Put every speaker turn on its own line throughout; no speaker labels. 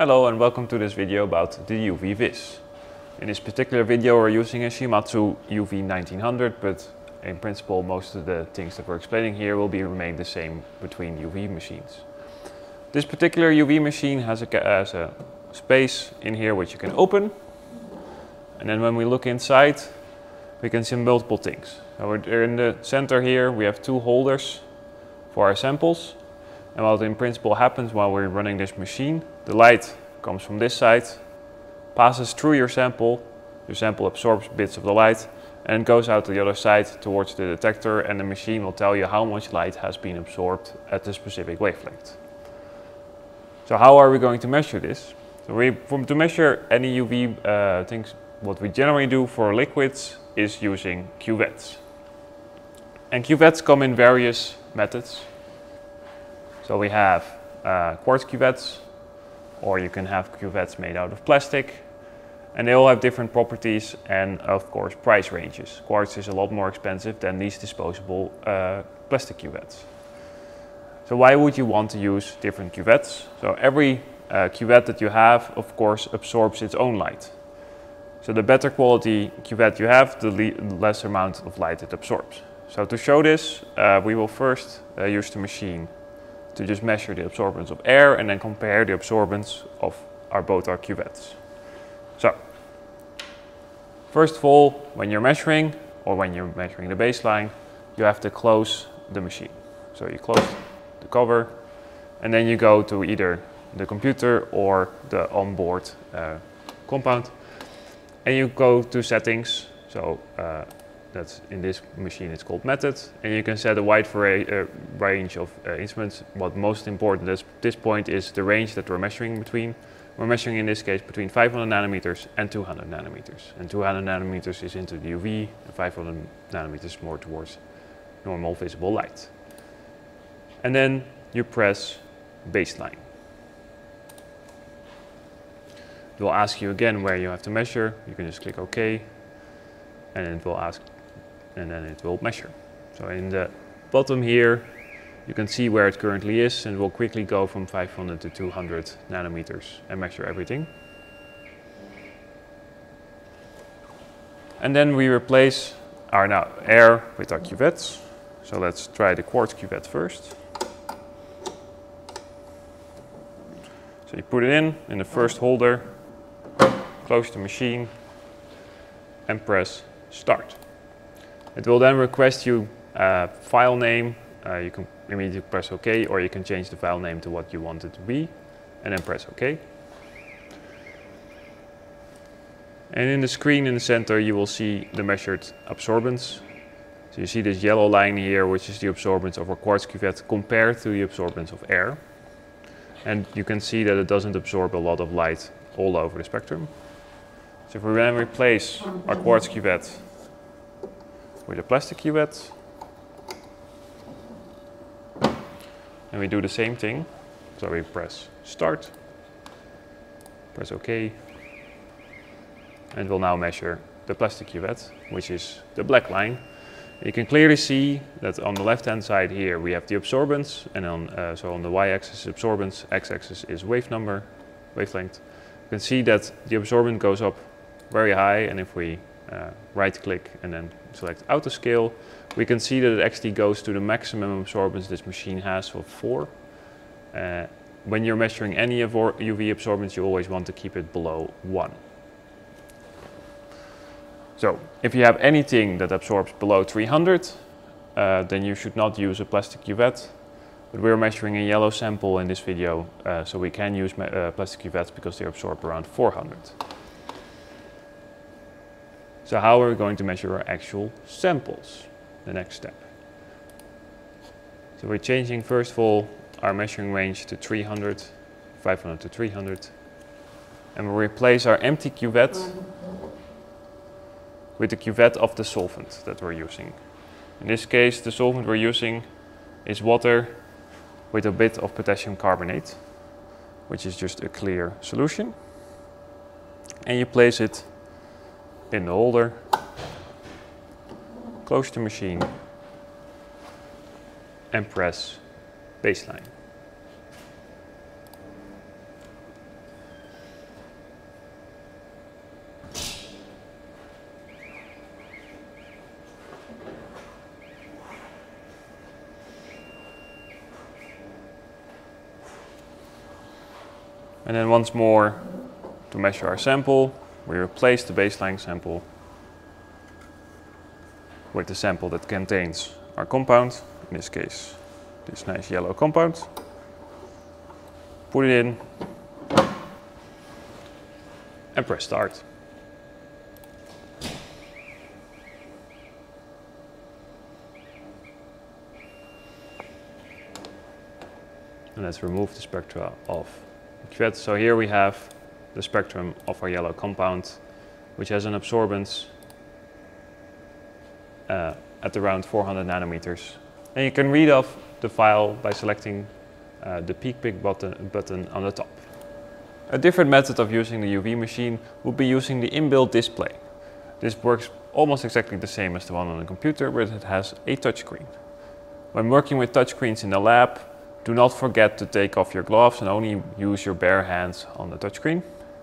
Hello and welcome to this video about the UV-Vis. In this particular video we're using a Shimatsu UV-1900, but in principle most of the things that we're explaining here will remain the same between UV machines. This particular UV machine has a space in here which you can open, and then when we look inside we can see multiple things. So we're in the center here we have two holders for our samples, and what in principle happens while we're running this machine, the light comes from this side, passes through your sample absorbs bits of the light and goes out to the other side towards the detector, and the machine will tell you how much light has been absorbed at a specific wavelength. So how are we going to measure this? So to measure any UV things, what we generally do for liquids is using cuvettes. And cuvettes come in various methods. So we have quartz cuvettes, or you can have cuvettes made out of plastic, and they all have different properties and of course price ranges. Quartz is a lot more expensive than these disposable plastic cuvettes. So why would you want to use different cuvettes? So every cuvette that you have of course absorbs its own light. So the better quality cuvette you have, the less amount of light it absorbs. So to show this, we will first use the machine to just measure the absorbance of air and then compare the absorbance of both our cuvettes. So, first of all, when you're measuring the baseline, you have to close the machine. So you close the cover and then you go to either the computer or the onboard compound and you go to settings. So that's in this machine it's called method, and you can set a wide range of instruments. What most important at this point is the range that we're measuring between. We're measuring in this case between 500 nanometers and 200 nanometers. And 200 nanometers is into the UV, and 500 nanometers more towards normal visible light. And then you press baseline. It will ask you again where you have to measure. You can just click OK, and it will ask, and then it will measure. So in the bottom here you can see where it currently is, and we'll quickly go from 500 to 200 nanometers and measure everything. And then we replace our air with our cuvettes. So let's try the quartz cuvette first. So you put it in the first holder, close the machine and press start. It will then request you a file name. You can immediately press OK, or you can change the file name to what you want it to be and then press OK. And in the screen in the center you will see the measured absorbance. So you see this yellow line here, which is the absorbance of our quartz cuvette compared to the absorbance of air. And you can see that it doesn't absorb a lot of light all over the spectrum. So if we then replace our quartz cuvette with a plastic cuvette, and we do the same thing. So we press start, press OK, and we'll now measure the plastic cuvette, which is the black line. You can clearly see that on the left hand side here we have the absorbance, and on the y-axis is absorbance, x-axis is wavelength. You can see that the absorbance goes up very high, and if we right click and then select auto scale, we can see that it actually goes to the maximum absorbance this machine has of 4. When you're measuring any of our UV absorbance, you always want to keep it below 1. So if you have anything that absorbs below 300, then you should not use a plastic cuvette. But we're measuring a yellow sample in this video, so we can use plastic cuvettes because they absorb around 400. So how are we going to measure our actual samples? The next step. So we're changing first of all our measuring range to 300, 500 to 300, and we'll replace our empty cuvette with the cuvette of the solvent that we're using. In this case the solvent we're using is water with a bit of potassium carbonate, which is just a clear solution, and you place it in the holder, close the machine and press baseline. And then once more, to measure our sample, we replace the baseline sample with the sample that contains our compound, in this case, this nice yellow compound. Put it in and press start. And let's remove the spectra of the cuvette. So here we have the spectrum of our yellow compound, which has an absorbance at around 400 nanometers. And you can read off the file by selecting the peak pick button on the top. A different method of using the UV machine would be using the inbuilt display. This works almost exactly the same as the one on the computer, but it has a touchscreen. When working with touchscreens in the lab, do not forget to take off your gloves and only use your bare hands on the touchscreen.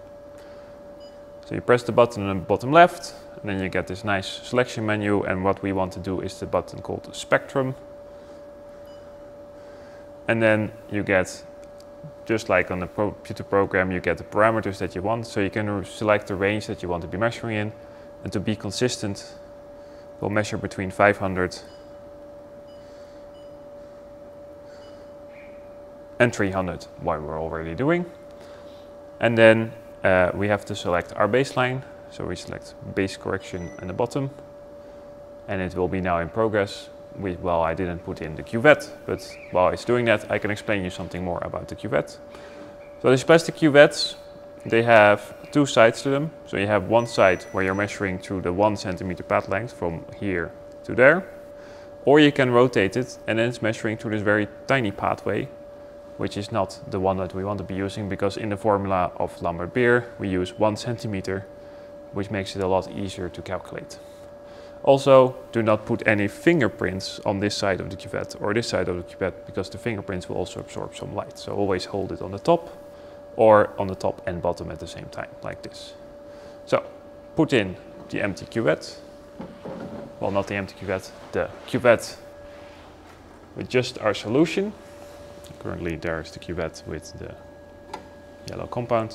So you press the button on the bottom left, and then you get this nice selection menu, and what we want to do is the button called Spectrum. And then you get, just like on the computer program, you get the parameters that you want, so you can select the range that you want to be measuring in, and to be consistent, we'll measure between 500 and 300, what we're already doing. And then we have to select our baseline. So we select base correction in the bottom, and it will be now in progress. Well, I didn't put in the cuvette, but while it's doing that, I can explain you something more about the cuvette. So these plastic cuvettes, they have two sides to them. So you have one side where you're measuring through the 1 centimeter path length from here to there, or you can rotate it and then it's measuring through this very tiny pathway, which is not the one that we want to be using, because in the formula of Lambert Beer we use 1 centimeter, which makes it a lot easier to calculate. Also, do not put any fingerprints on this side of the cuvette or this side of the cuvette, because the fingerprints will also absorb some light. So always hold it on the top or on the top and bottom at the same time, like this. So put in the empty cuvette. Well, not the empty cuvette, the cuvette with just our solution. Currently there's the cuvette with the yellow compound.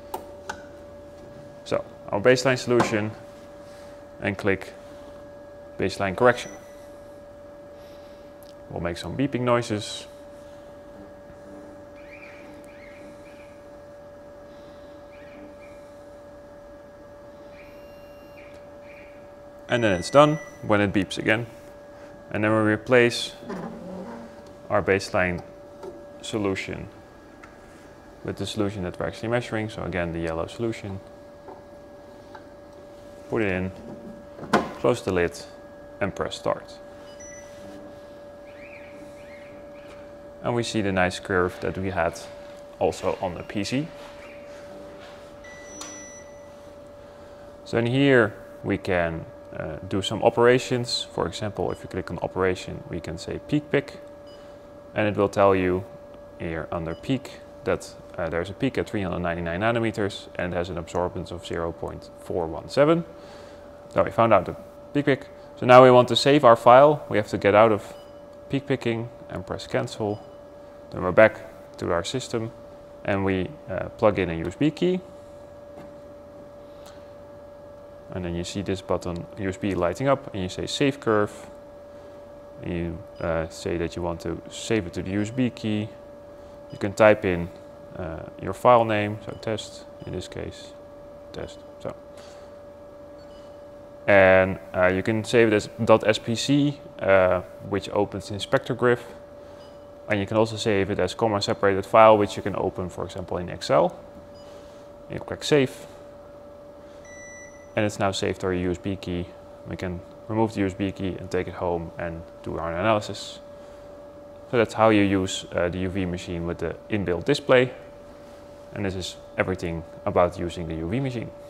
So our baseline solution, and click baseline correction. We'll make some beeping noises. And then it's done when it beeps again. And then we replace our baseline solution with the solution that we're actually measuring. So again, the yellow solution. Put it in, close the lid, and press start. And we see the nice curve that we had also on the PC. So in here we can do some operations. For example, if you click on operation, we can say peak pick, and it will tell you here under peak that there's a peak at 399 nanometers and has an absorbance of 0.417. So we found out the peak pick. So now we want to save our file. We have to get out of peak picking and press cancel. Then we're back to our system, and we plug in a USB key. And then you see this button USB lighting up, and you say save curve. And you say that you want to save it to the USB key. You can type in your file name, so test in this case, test. So, and you can save it as .spc, which opens in SpectroGriff, and you can also save it as comma separated file, which you can open, for example, in Excel. You click save, and it's now saved to our USB key. We can remove the USB key and take it home and do our analysis. So that's how you use the UV machine with the inbuilt display. And this is everything about using the UV machine.